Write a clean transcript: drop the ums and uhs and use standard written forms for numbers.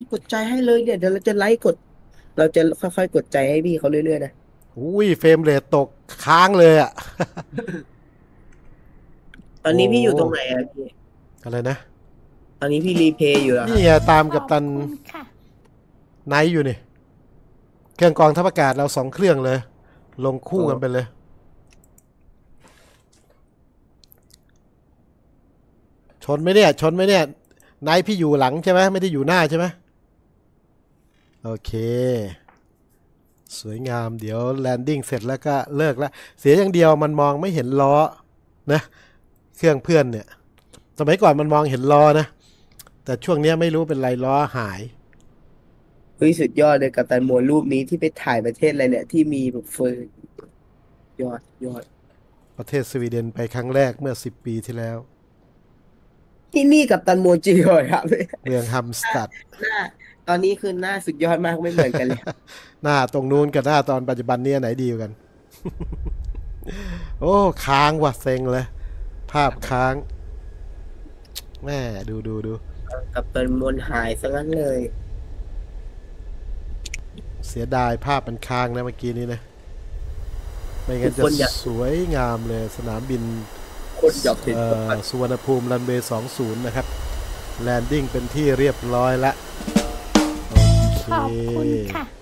กดใจให้เลยเดี๋ยวเราจะไลค์กดเราจะค่อยๆกดใจให้พี่เขาเรื่อยๆนะอุ้ยเฟรมเรทตกค้างเลยอ่ะตอนโอ้นี้พี่อยู่ตรงไหนอะพี่อะไรนะตอนนี้พี่รีเพย์อยู่เหรอครับนี่ไงตามขอบกับตันคุณค่ะไนท์อยู่นี่เครื่องกรองทัพอากาศเราสองเครื่องเลยลงอ๋คู่อกันไปเลยชนไหมเนี่ยชนไหมเนี่ยไนท์พี่อยู่หลังใช่ไหมไม่ได้อยู่หน้าใช่ไหมโอเคสวยงามเดี๋ยวแลนดิ้งเสร็จแล้วก็เลิกแล้วเสียอย่างเดียวมันมองไม่เห็นล้อนะเครื่องเพื่อนเนี่ยสมัยก่อนมันมองเห็นล้อนะแต่ช่วงนี้ไม่รู้เป็นไรล้อหายเฮ้ยสุดยอดเลยกัปตันโมรูปนี้ที่ไปถ่ายประเทศอะไรเนี่ยที่มีแบบเฟอร์ยอดประเทศสวีเดนไปครั้งแรกเมื่อ10 ปีที่แล้วที่นี่กัปตันโมจริงเลยครับเมืองฮัมสตัดหน้าตอนนี้คือหน้าสุดยอดมากไม่เหมือนกันเลยหน้าตรงนู้นกับหน้าตอนปัจจุบันนี้ไหนดีกว่ากันโอ้ค้างว่ะเซ็งเลยภาพค้างแม่ดูกัปตันโมหายซะงั้นเลยเสียดายภาพมันค้างนะเมื่อกี้นี้นะไม่ทุงั้นจะกคนอยากสวยงามเลยสนามบินคนอยากเห็นกัปตันสุวรรณภูมิรันเวย์20นะครับแลนดิ้งเป็นที่เรียบร้อยแล้วโอเคขอบคุณค่ะ